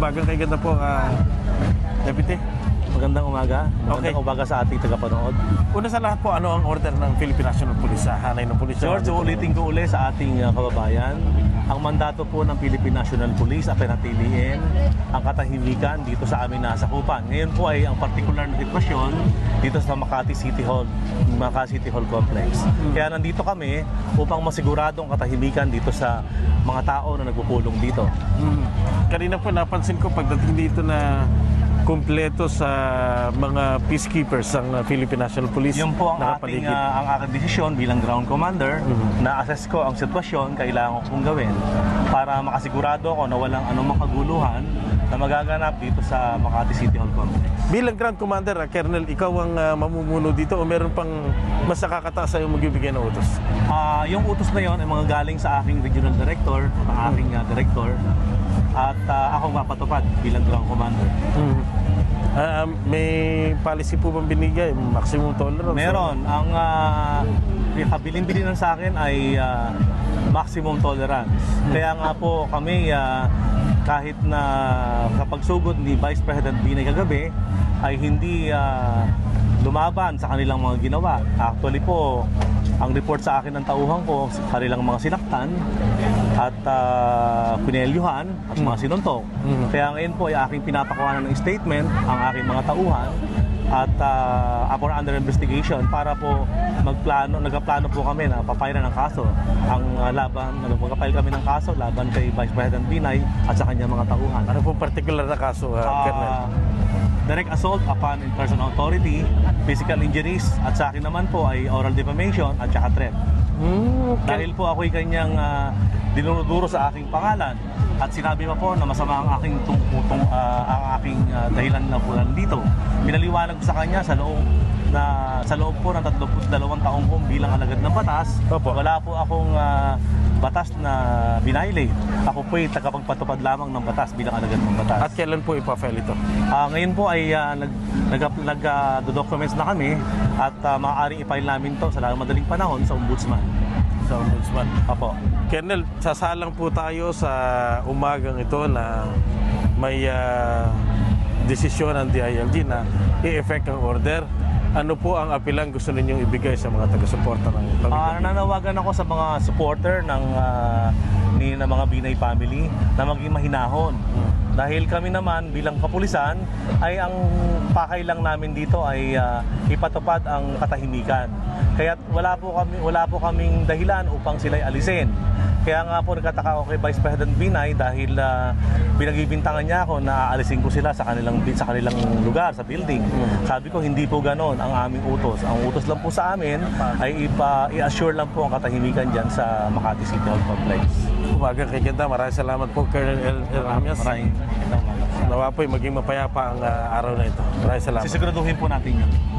Bagang kay ganda po, Deputy. Magandang umaga. Magandang umaga sa ating tagapanood. Una sa lahat po, ano ang order ng Philippine National Police sa hanay ng pulis? George, ulitin ko uli sa ating kababayan. Ang mandato po ng Philippine National Police ay panatiliin ang katahimikan dito sa amin nasakupan. Ngayon po ay ang particular na sitwasyon dito sa Makati City Hall, Makati City Hall Complex. Kaya nandito kami upang masiguradong katahimikan dito sa mga tao na nagpupulong dito. Kanina po napansin ko pagdating dito na kumpleto sa mga peacekeepers ang Philippine National Police. Yun po ang aking desisyon bilang ground commander. Na-assess ko ang sitwasyon kailangan kong gawin para makasigurado ako na walang anumang kaguluhan na magaganap dito sa Makati City Hall Complex. Bilang ground commander, Colonel, ikaw ang mamumuno dito o meron pang mas nakakataas sa'yo magbibigay ng utos? Yung utos na yon ay mga galing sa aking regional director, ang aking director, at ako mapatupad bilang ground commander. May policy po bang binigay? Maximum tolerance? Meron. Ang kabilin-bilinan sa akin ay maximum tolerance. Kaya nga po kami, kahit na kapag sugod ni Vice-President Binay kagabi, ay hindi lumaban sa kanilang mga ginawa. Actually po, ang report sa akin ng tauhan ko, kanilang mga sinaktan at pinelyuhan at mga sinuntok. Kaya ngayon po ay aking pinapakuhanan ng statement ang aking mga tauhan at ako na under investigation para po nagplano po kami na papailan ng kaso magpapile kami ng kaso laban kay Vice-President Binay at sa kanyang mga tauhan. Ano pong particular na kaso, Colonel? Direct assault upon personal authority, physical injuries, at sa akin naman po ay oral defamation at saka threat. Dahil po ako'y kanyang dinuro sa aking pangalan at sinabi pa po na masama ang aking dahilan na pulan dito. Pinaliwanag ko sa kanya sa loob po ng 32 taong kong bilang alagad ng batas. Wala po akong batas na binayolate. Ako po ay tagapagpatupad lamang ng batas bilang alagad ng batas. At kailan po ipafile ito? Ngayon po ay nag-documents na kami at maaaring i-file namin to sa madaling panahon sa Ombudsman. Sa Ombudsman? Apo. Colonel, sasalang po tayo sa umagang ito na may desisyon ng DILG na i-effect ang order. Ano po ang apilang gusto ninyong ibigay sa mga taga-suporta ng pamilya? Nananawagan ako sa mga supporter ng mga Binay family na maging mahinahon. Dahil kami naman bilang kapulisan ay ang pakay lang namin dito ay ipatupad ang katahimikan. Kaya wala po kaming dahilan upang sila'y alisin. Kaya nga po nagkataka ako kay Vice-President Binay dahil pinagbibintangan niya ako na aalisin ko sila sa kanilang lugar, sa building. Sabi ko hindi po ganon ang aming utos. Ang utos lang po sa amin ay i-assure lang po ang katahimikan dyan sa Makati City Hall Complex. Umaga kay ganda. Maraming salamat po, Colonel Ramias. Maraming Nawa po'y maging mapayapa ang araw na ito. Maraming salamat. Sisiguraduhin po natin yun.